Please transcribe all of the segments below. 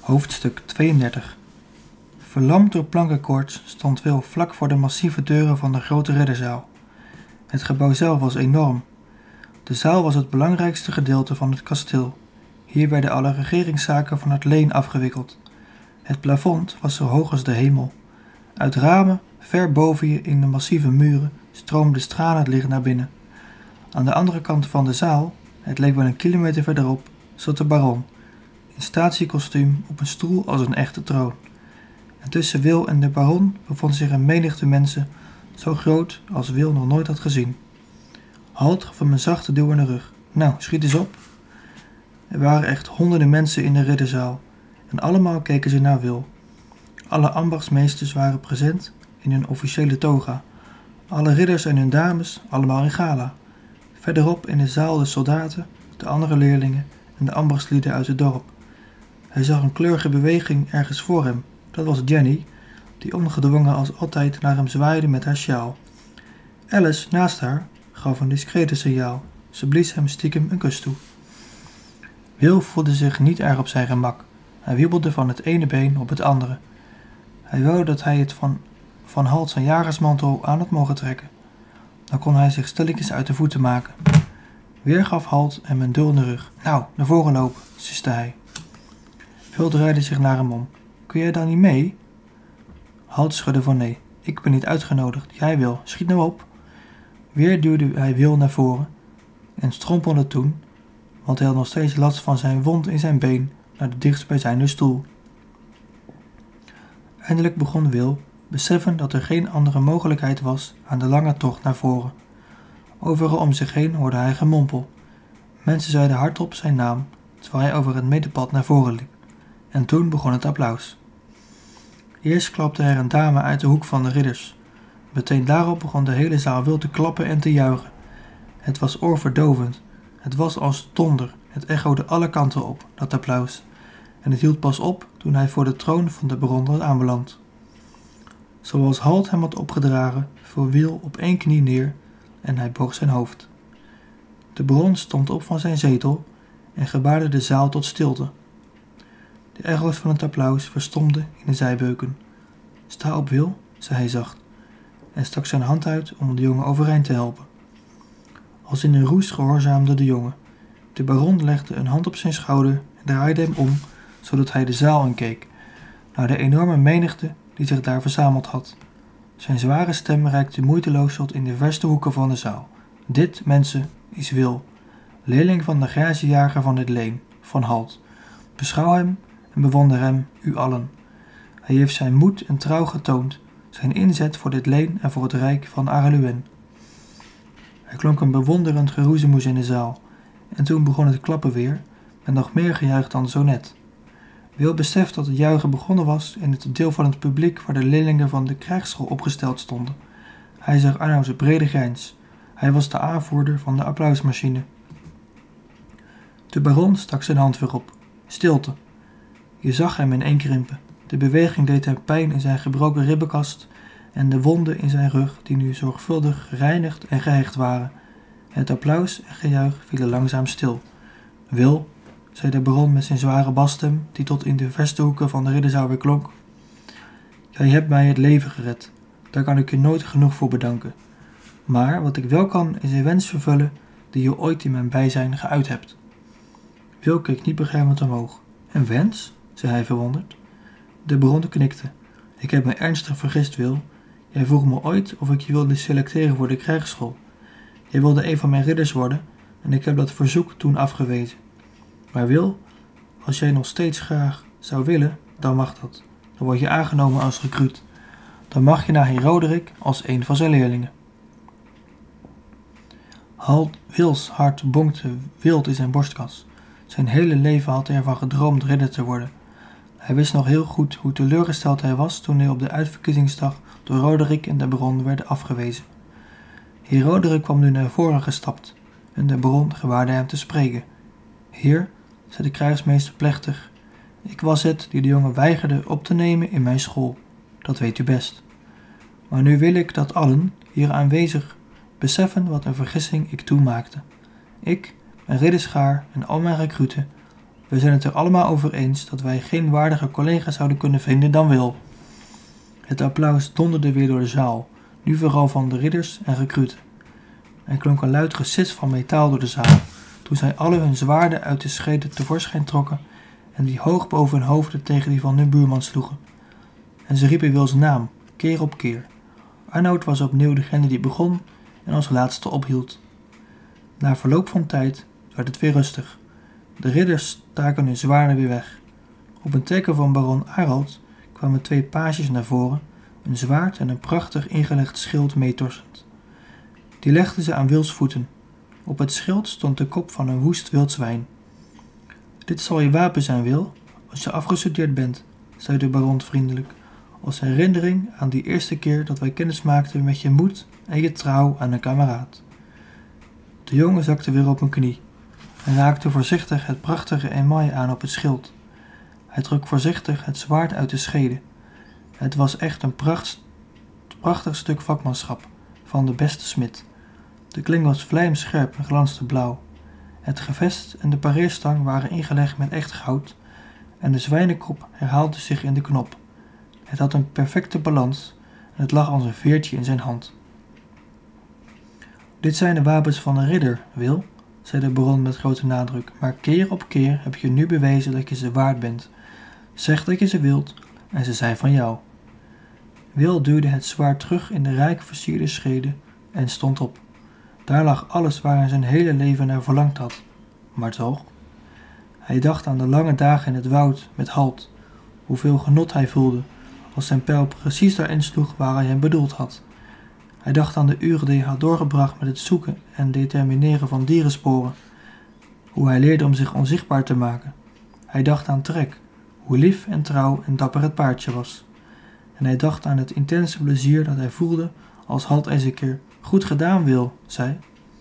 Hoofdstuk 32. Verlamd door plankenkoorts stond Wil vlak voor de massieve deuren van de grote ridderzaal. Het gebouw zelf was enorm. De zaal was het belangrijkste gedeelte van het kasteel. Hier werden alle regeringszaken van het leen afgewikkeld. Het plafond was zo hoog als de hemel. Uit ramen, ver boven je in de massieve muren, stroomde stralend licht naar binnen. Aan de andere kant van de zaal, het leek wel een kilometer verderop, zat de baron, in statiekostuum op een stoel als een echte troon. En tussen Wil en de baron bevond zich een menigte mensen, zo groot als Wil nog nooit had gezien. Halt gaf hem een zachte duw in de rug. Nou, schiet eens op. Er waren echt honderden mensen in de ridderzaal en allemaal keken ze naar Wil. Alle ambachtsmeesters waren present in hun officiële toga. Alle ridders en hun dames, allemaal in gala. Verderop in de zaal de soldaten, de andere leerlingen en de ambachtslieden uit het dorp. Hij zag een kleurige beweging ergens voor hem. Dat was Jenny, die ongedwongen als altijd naar hem zwaaide met haar sjaal. Alice, naast haar, gaf een discrete signaal. Ze blies hem stiekem een kus toe. Wil voelde zich niet erg op zijn gemak. Hij wiebelde van het ene been op het andere. Hij wou dat hij het van Halt zijn jagersmantel aan had mogen trekken. Dan kon hij zich stilletjes uit de voeten maken. Weer gaf Halt hem een duw in de rug. Nou, naar voren lopen, siste hij. Wil draaide zich naar hem om. Kun jij dan niet mee? Halt schudde van nee. Ik ben niet uitgenodigd. Jij wil. Schiet nou op. Weer duwde hij Wil naar voren en strompelde toen, want hij had nog steeds last van zijn wond in zijn been, naar de dichtstbijzijnde stoel. Eindelijk begon Wil, beseffen dat er geen andere mogelijkheid was aan de lange tocht naar voren. Overal om zich heen hoorde hij gemompel. Mensen zeiden hardop zijn naam, terwijl hij over het middenpad naar voren liep. En toen begon het applaus. Eerst klapte er een dame uit de hoek van de ridders. Meteen daarop begon de hele zaal wild te klappen en te juichen. Het was oorverdovend. Het was als donder. Het echode alle kanten op, dat applaus. En het hield pas op toen hij voor de troon van de baron was aanbeland. Zoals Halt hem had opgedragen, viel Wil op één knie neer en hij boog zijn hoofd. De baron stond op van zijn zetel en gebaarde de zaal tot stilte. De echo's van het applaus verstomden in de zijbeuken. Sta op, Wil, zei hij zacht, en stak zijn hand uit om de jongen overeind te helpen. Als in een roes gehoorzaamde de jongen. De baron legde een hand op zijn schouder en draaide hem om, zodat hij de zaal inkeek, naar de enorme menigte die zich daar verzameld had. Zijn zware stem reikte moeiteloos tot in de verste hoeken van de zaal. Dit, mensen, is Wil, leerling van de grijze jager van dit leen, van Halt. Beschouw hem en bewonder hem, u allen. Hij heeft zijn moed en trouw getoond, zijn inzet voor dit leen en voor het rijk van Areluen. Er klonk een bewonderend geroezemoes in de zaal, en toen begon het klappen weer, met nog meer gejuich dan zo net. Wil beseft dat het juichen begonnen was in het deel van het publiek waar de leerlingen van de krijgsschool opgesteld stonden. Hij zag Arno's brede grijns. Hij was de aanvoerder van de applausmachine. De baron stak zijn hand weer op. Stilte. Je zag hem ineenkrimpen. De beweging deed hem pijn in zijn gebroken ribbenkast en de wonden in zijn rug die nu zorgvuldig gereinigd en gehecht waren. Het applaus en gejuich vielen langzaam stil. Wil, zei de baron met zijn zware basstem, die tot in de verste hoeken van de ridderzaal weer klonk. Jij hebt mij het leven gered. Daar kan ik je nooit genoeg voor bedanken. Maar wat ik wel kan, is een wens vervullen die je ooit in mijn bijzijn geuit hebt. Wil keek niet begrijpend omhoog. Een wens? Zei hij verwonderd. De baron knikte. Ik heb me ernstig vergist, Wil. Jij vroeg me ooit of ik je wilde selecteren voor de krijgsschool. Jij wilde een van mijn ridders worden en ik heb dat verzoek toen afgewezen. Maar Wil, als jij nog steeds graag zou willen, dan mag dat. Dan word je aangenomen als recruut. Dan mag je naar Heer Roderick als een van zijn leerlingen. Wils hart bonkte wild in zijn borstkas. Zijn hele leven had hij ervan gedroomd ridder te worden. Hij wist nog heel goed hoe teleurgesteld hij was toen hij op de uitverkiezingsdag door Roderick en de baron werden afgewezen. Heer Roderick kwam nu naar voren gestapt en de baron gewaarde hem te spreken. Heer, zei de krijgsmeester plechtig, ik was het die de jongen weigerde op te nemen in mijn school. Dat weet u best. Maar nu wil ik dat allen, hier aanwezig, beseffen wat een vergissing ik toen maakte. Ik, mijn ridderschaar en al mijn recruten We zijn het er allemaal over eens dat wij geen waardige collega zouden kunnen vinden dan Wil. Het applaus donderde weer door de zaal, nu vooral van de ridders en rekruten. Er klonk een luid gesis van metaal door de zaal, toen zij alle hun zwaarden uit de scheeden tevoorschijn trokken en die hoog boven hun hoofden tegen die van hun buurman sloegen. En ze riepen Wils naam, keer op keer. Arnoud was opnieuw degene die begon en als laatste ophield. Na verloop van tijd werd het weer rustig. De ridders staken hun zwaarden weer weg. Op een teken van baron Arald kwamen 2 pages naar voren, een zwaard en een prachtig ingelegd schild meetorsend. Die legden ze aan Wils voeten. Op het schild stond de kop van een woest wild zwijn. Dit zal je wapen zijn, Wil, als je afgestudeerd bent, zei de baron vriendelijk, als herinnering aan die eerste keer dat wij kennis maakten met je moed en je trouw aan een kameraad. De jongen zakte weer op een knie en raakte voorzichtig het prachtige emaille aan op het schild. Hij trok voorzichtig het zwaard uit de schede. Het was echt een prachtig stuk vakmanschap van de beste smid. De kling was vlijmscherp en glansde blauw. Het gevest en de pareerstang waren ingelegd met echt goud en de zwijnenkop herhaalde zich in de knop. Het had een perfecte balans en het lag als een veertje in zijn hand. Dit zijn de wapens van een ridder, Wil, zei de baron met grote nadruk, maar keer op keer heb je nu bewezen dat je ze waard bent. Zeg dat je ze wilt en ze zijn van jou. Wil duwde het zwaard terug in de rijk versierde schede en stond op. Daar lag alles waar hij zijn hele leven naar verlangd had. Maar toch? Hij dacht aan de lange dagen in het woud met Halt, hoeveel genot hij voelde als zijn pijl precies daarin sloeg waar hij hem bedoeld had. Hij dacht aan de uren die hij had doorgebracht met het zoeken en determineren van dierensporen, hoe hij leerde om zich onzichtbaar te maken. Hij dacht aan Trek, hoe lief en trouw en dapper het paardje was. En hij dacht aan het intense plezier dat hij voelde als Halt eens een keer goed gedaan Wil, zei.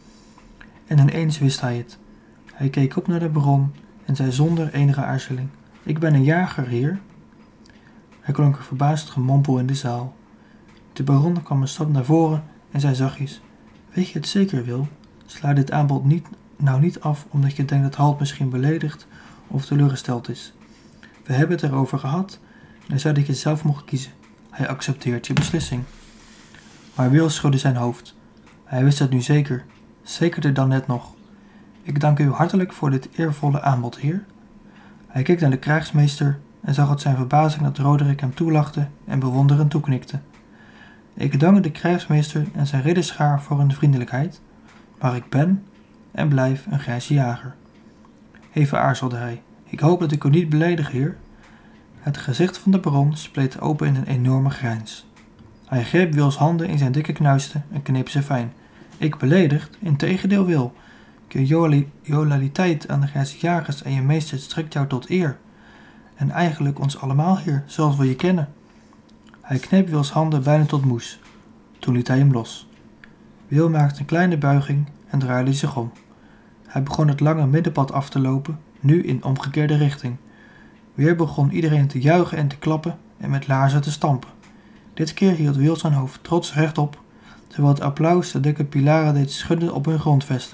En ineens wist hij het. Hij keek op naar de baron en zei zonder enige aarzeling: Ik ben een jager, heer. Er klonk een verbaasd gemompel in de zaal. De baron kwam een stap naar voren en zei zachtjes: Weet je het zeker, Wil? Sla dit aanbod niet af omdat je denkt dat Halt misschien beledigd of teleurgesteld is. We hebben het erover gehad en hij zei dat je zelf mocht kiezen. Hij accepteert je beslissing. Maar Wil schudde zijn hoofd. Hij wist het nu zeker, zekerder dan net nog. Ik dank u hartelijk voor dit eervolle aanbod, heer. Hij keek naar de krijgsmeester en zag uit zijn verbazing dat Roderick hem toelachte en bewonderend toeknikte. Ik dank de krijgsmeester en zijn ridderschaar voor hun vriendelijkheid, maar ik ben en blijf een grijze jager. Even aarzelde hij. Ik hoop dat ik u niet beledig, heer. Het gezicht van de baron spleet open in een enorme grijns. Hij greep Wils handen in zijn dikke knuisten en kneep ze fijn. Ik beledigd? Integendeel, Wil. Je loyaliteit aan de grijze jagers en je meester strekt jou tot eer. En eigenlijk ons allemaal, heer, zoals we je kennen. Hij kneep Wils handen bijna tot moes. Toen liet hij hem los. Wil maakte een kleine buiging en draaide zich om. Hij begon het lange middenpad af te lopen, nu in omgekeerde richting. Weer begon iedereen te juichen en te klappen en met laarzen te stampen. Dit keer hield Wil zijn hoofd trots rechtop, terwijl het applaus de dikke pilaren deed schudden op hun grondvesten.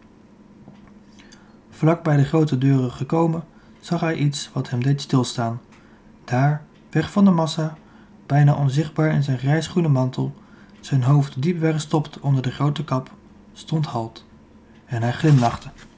Vlak bij de grote deuren gekomen, zag hij iets wat hem deed stilstaan. Daar, weg van de massa, bijna onzichtbaar in zijn grijsgroene mantel, zijn hoofd diep weggestopt onder de grote kap, stond Halt. En hij glimlachte.